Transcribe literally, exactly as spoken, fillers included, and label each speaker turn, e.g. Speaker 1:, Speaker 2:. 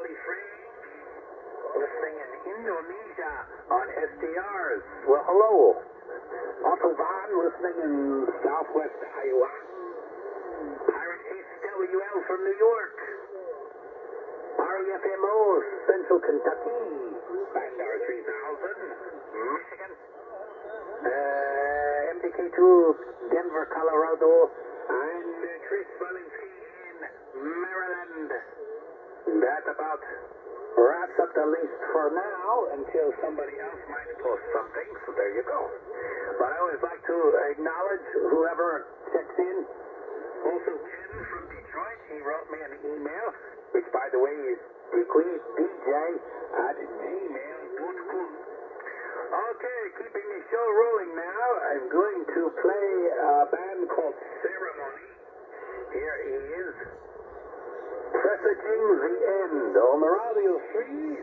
Speaker 1: Ali Free, listening in Indonesia on S D Rs. Well, hello. Otto Van, listening in Southwest Iowa. Pirate H W L from New York. R E F M O, Central Kentucky. Bandar three thousand, Michigan. Uh, M D K two, Denver, Colorado. And uh, Chris Walensky in Maryland. That about wraps up the list for now until somebody else might post something. So there you go. But I always like to acknowledge whoever checks in. Also, Tim from Detroit, he wrote me an email, which, by the way, is dj at gmail dot com. Okay, keeping the show rolling now, I'm going to play a band called Ceremony. Here is Presaging the End on the Radio Free.